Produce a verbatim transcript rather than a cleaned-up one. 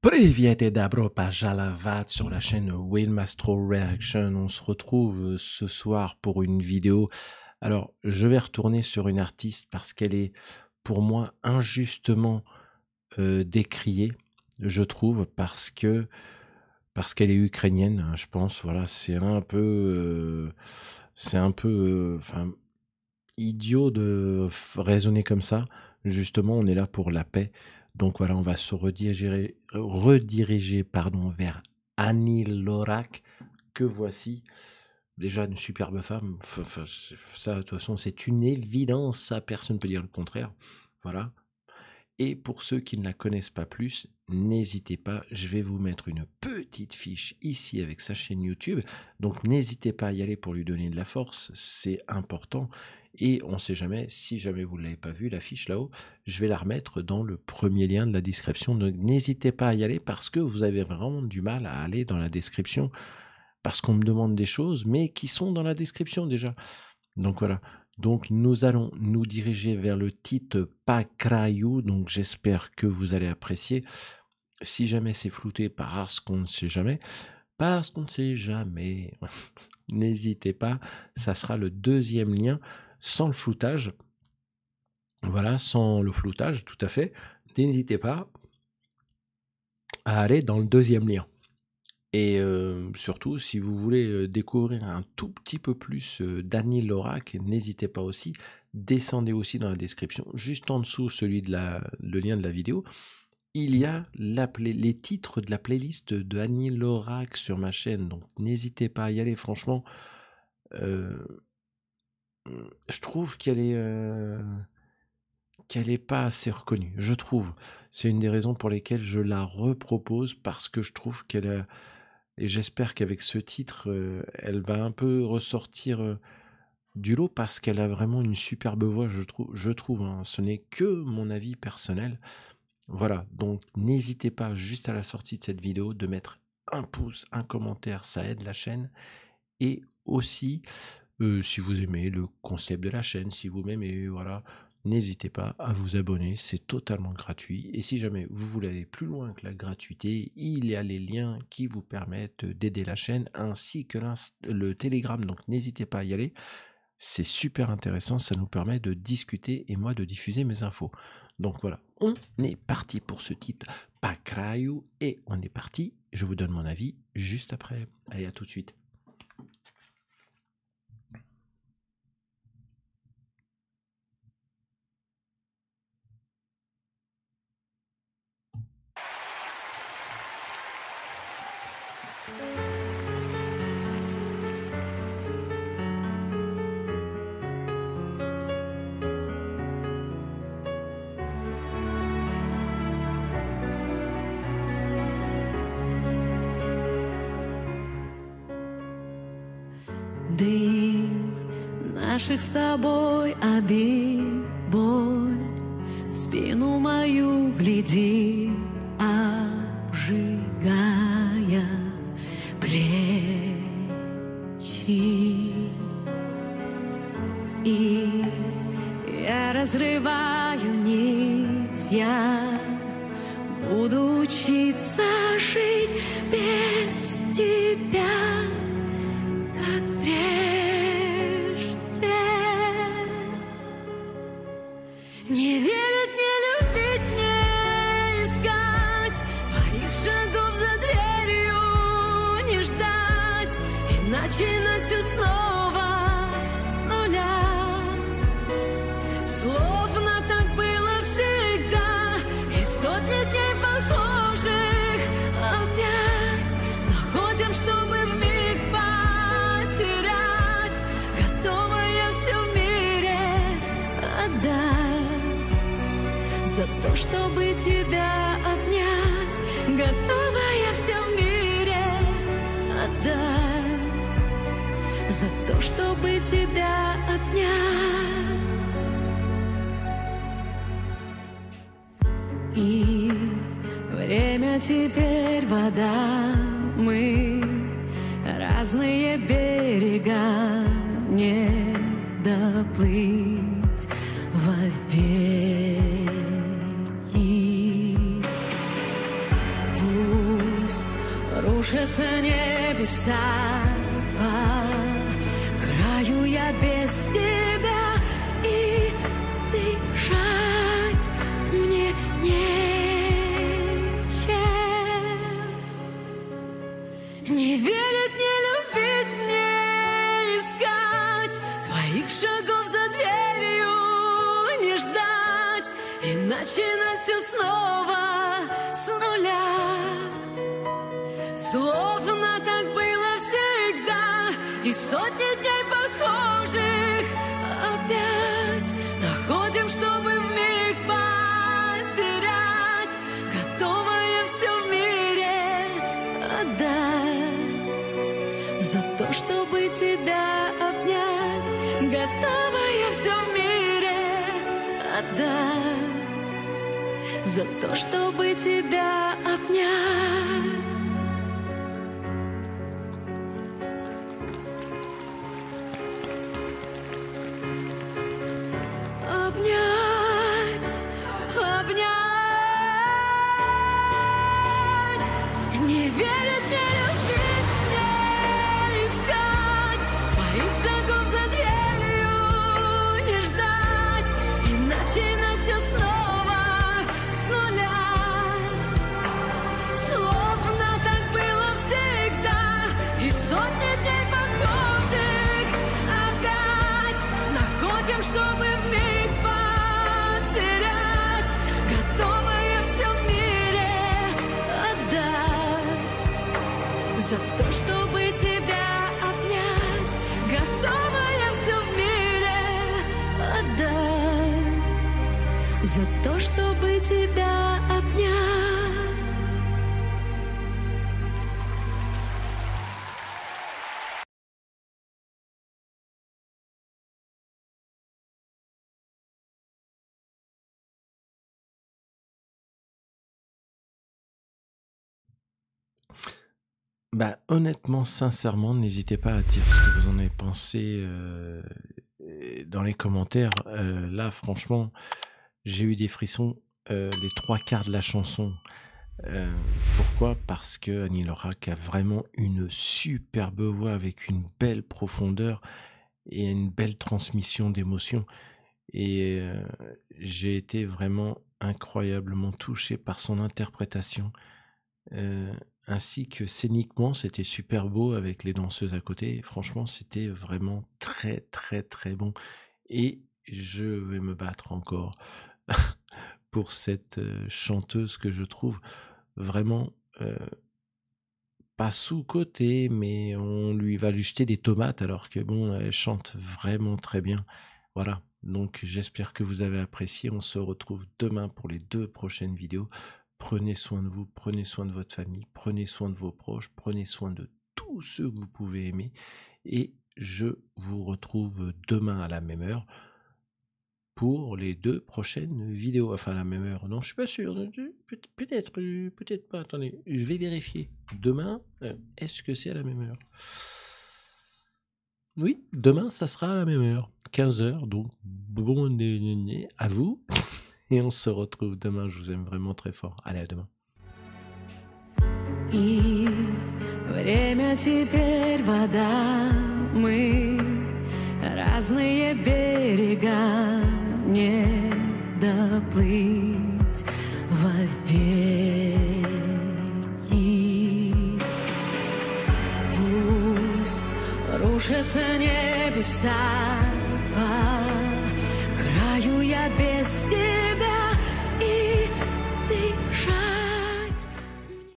Привет et d'abro Pajalavat sur la chaîne Will Mastro Reaction. On se retrouve ce soir pour une vidéo. Alors, je vais retourner sur une artiste parce qu'elle est, pour moi, injustement euh, décriée, je trouve, parce que parce qu'elle est ukrainienne, hein, je pense. Voilà, c'est un peu, euh, c'est un peu, euh, enfin, idiot de f- raisonner comme ça. Justement, on est là pour la paix. Donc voilà, on va se rediriger, rediriger pardon, vers Annie Lorak, que voici. Déjà une superbe femme. Enfin, enfin, ça, de toute façon, c'est une évidence. Ça, personne ne peut dire le contraire. Voilà. Et pour ceux qui ne la connaissent pas plus, n'hésitez pas, je vais vous mettre une petite fiche ici avec sa chaîne YouTube. Donc n'hésitez pas à y aller pour lui donner de la force, c'est important. Et on ne sait jamais, si jamais vous ne l'avez pas vu, la fiche là-haut, je vais la remettre dans le premier lien de la description. Donc n'hésitez pas à y aller parce que vous avez vraiment du mal à aller dans la description parce qu'on me demande des choses, mais qui sont dans la description déjà. Donc voilà. Donc nous allons nous diriger vers le titre Pakrayu. Donc j'espère que vous allez apprécier. Si jamais c'est flouté parce qu'on ne sait jamais, parce qu'on ne sait jamais, n'hésitez pas. Ça sera le deuxième lien sans le floutage. Voilà, sans le floutage, tout à fait. N'hésitez pas à aller dans le deuxième lien. Et euh, surtout, si vous voulez euh, découvrir un tout petit peu plus euh, d'Annie Lorak, n'hésitez pas aussi, descendez aussi dans la description, juste en dessous celui de la, le lien de la vidéo, il y a la play- les titres de la playlist de Annie Lorak sur ma chaîne, donc n'hésitez pas à y aller, franchement, euh, je trouve qu'elle est... euh, qu'elle n'est pas assez reconnue, je trouve. C'est une des raisons pour lesquelles je la repropose, parce que je trouve qu'elle a... Et j'espère qu'avec ce titre, euh, elle va un peu ressortir euh, du lot parce qu'elle a vraiment une superbe voix, je trouve. Je trouve hein. Ce n'est que mon avis personnel. Voilà, donc n'hésitez pas juste à la sortie de cette vidéo de mettre un pouce, un commentaire, ça aide la chaîne. Et aussi, euh, si vous aimez le concept de la chaîne, si vous m'aimez, voilà, n'hésitez pas à vous abonner, c'est totalement gratuit. Et si jamais vous voulez aller plus loin que la gratuité, il y a les liens qui vous permettent d'aider la chaîne, ainsi que le Telegram, donc n'hésitez pas à y aller. C'est super intéressant, ça nous permet de discuter et moi de diffuser mes infos. Donc voilà, on est parti pour ce titre Pakrayu et on est parti. Je vous donne mon avis juste après. Allez, à tout de suite. Дым наших с тобой обид, боль спину мою глядит, обжигая плечи. И я разрываю нить, я буду учиться жить без тебя. Не верить, не любить, не искать твоих шагов за дверью, не ждать и начинать все снова с нуля. Словно так было всегда, и сотни дней похожих опять находим, чтобы вмиг потерять. Готова я все в мире отдать за то, чтобы тебя обнять. Готова я все в мире отдать за то, чтобы тебя обнять. И время теперь вода, мы разные берега, не доплыть вовек. рушатся небеса, по краю я без тебя, и дышать мне нечем. Не верить, не любить, не искать твоих шагов за дверью, не ждать и начинать все снова с нуля. Словно так было всегда, и сотни дней похожих опять находим, чтобы вмиг потерять, готовая все в мире отдать. За то, чтобы тебя обнять, готовая все в мире отдать. За то, чтобы тебя обнять. Обнять, обнять. Не верить, не любить, не искать твоих шагов за дверью, не ждать и начинать все снова с нуля. Словно так было всегда, и сотни дней похожих опять находим, чтобы вмиг потерять, готовая все в мире отдать. За то, чтобы тебя обнять, готовая все в мире отдать. За то, чтобы тебя обнять. Bah, honnêtement, sincèrement, n'hésitez pas à dire ce que vous en avez pensé euh, et dans les commentaires. Euh, là, franchement, j'ai eu des frissons euh, les trois quarts de la chanson. Euh, pourquoi? Parce que Annie Lorak a vraiment une superbe voix avec une belle profondeur et une belle transmission d'émotions. Et euh, j'ai été vraiment incroyablement touché par son interprétation. Euh, ainsi que scéniquement, c'était super beau avec les danseuses à côté. Franchement, c'était vraiment très très très bon. Et je vais me battre encore pour cette euh, chanteuse que je trouve vraiment euh, pas sous-cotée, mais on lui va lui jeter des tomates alors que bon, elle chante vraiment très bien. Voilà, donc j'espère que vous avez apprécié. On se retrouve demain pour les deux prochaines vidéos. Prenez soin de vous, prenez soin de votre famille, prenez soin de vos proches, prenez soin de tous ceux que vous pouvez aimer. Et je vous retrouve demain à la même heure pour les deux prochaines vidéos. Enfin, à la même heure, non, je suis pas sûr. Pe- Peut-être, euh, peut-être pas. Attendez, je vais vérifier. Demain, euh, est-ce que c'est à la même heure? Oui, demain, ça sera à la même heure, quinze heures. Donc, bon déjeuner à vous. Et on se retrouve demain. Je vous aime vraiment très fort. Allez, à demain. И время теперь вода, мы разные берега, не доплыть вовеки. Пусть рушатся небеса, по краю я без тебя.